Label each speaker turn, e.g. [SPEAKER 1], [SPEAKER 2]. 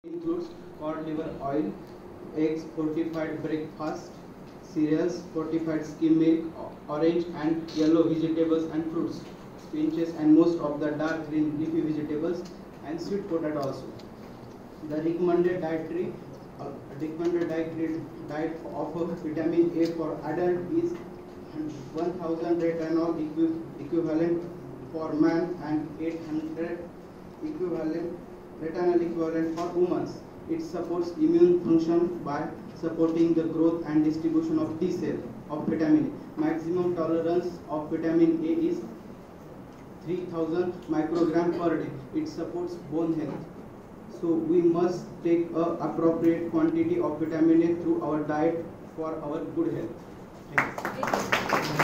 [SPEAKER 1] Includes cod liver oil, eggs, fortified breakfast, cereals, fortified skim milk, orange and yellow vegetables and fruits, spinach and most of the dark green leafy vegetables and sweet potato also. The recommended diet of vitamin A for adult is 1000 retinol equivalent for man and 800 retinol equivalent for women. It supports immune function by supporting the growth and distribution of T cell of vitamin A. Maximum tolerance of vitamin A is 3000 microgram per day. It supports bone health. So we must take a appropriate quantity of vitamin A through our diet for our good health. Thank you.